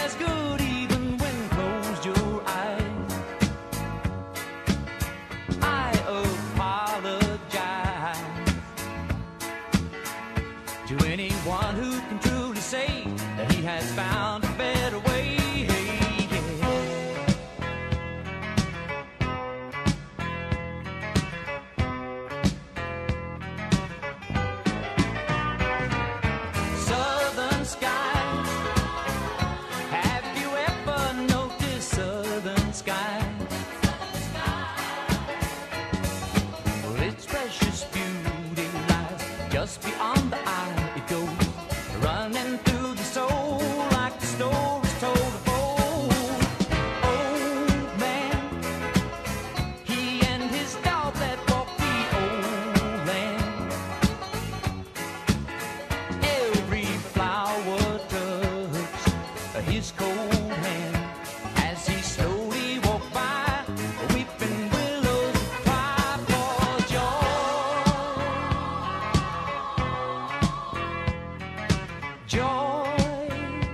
as good even when closed your eyes. I apologize to anyone who can truly say that he has found a better way. Southern skies, have you ever noticed southern skies? Well, its precious beauty lies just beyond the eye. It goes running through the soul like the stories told of old. Old man, he and his dog that walked the old land. Every flower touched his cold hand as he slowly walked by. Weeping willows cry for joy. Joy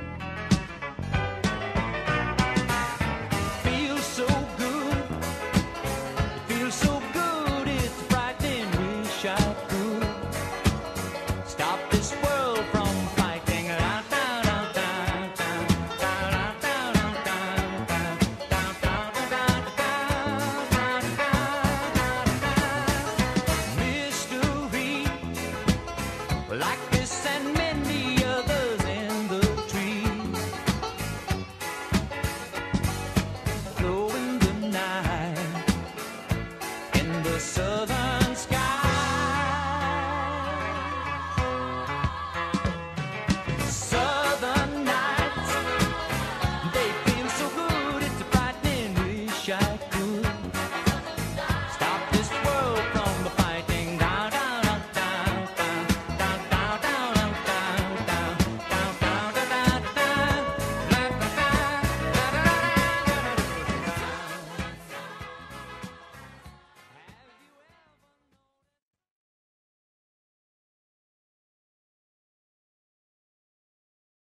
feels so good. It feels so good. It's frightening. Wish I could stop this world from fighting. Mystery, like